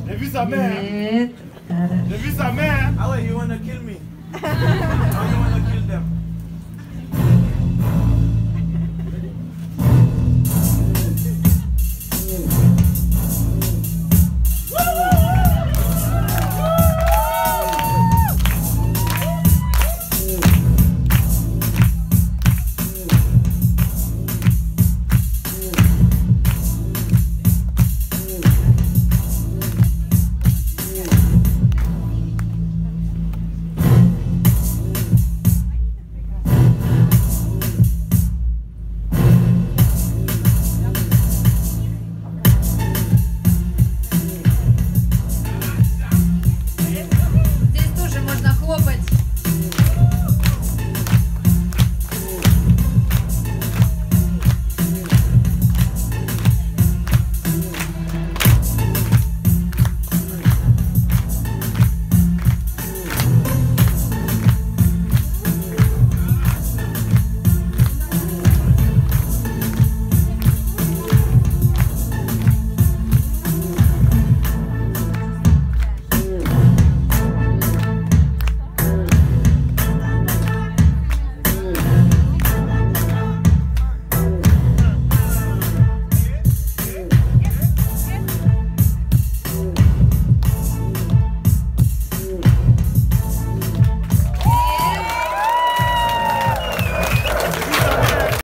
J'ai vu sa mère. J'ai vu sa mère. Ah ouais, you wanna kill me? How you wanna kill them?